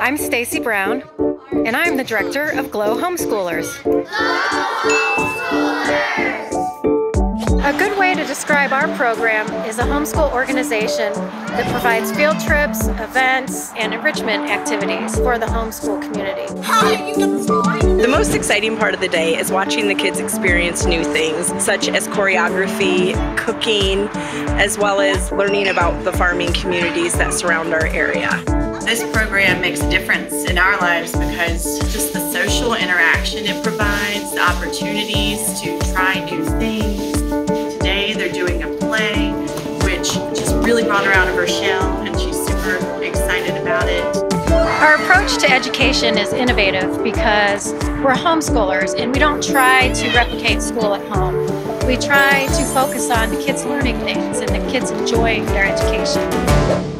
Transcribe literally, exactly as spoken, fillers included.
I'm Stacy Brown, and I'm the director of Glow Homeschoolers. A good way to describe our program is a homeschool organization that provides field trips, events, and enrichment activities for the homeschool community. The most exciting part of the day is watching the kids experience new things, such as choreography, cooking, as well as learning about the farming communities that surround our area. This program makes a difference in our lives because just the social interaction it provides, the opportunities to try new things. Today they're doing a play, which just really brought her out of her shell, and she's super excited about it. Our approach to education is innovative because we're homeschoolers and we don't try to replicate school at home. We try to focus on the kids learning things and the kids enjoying their education.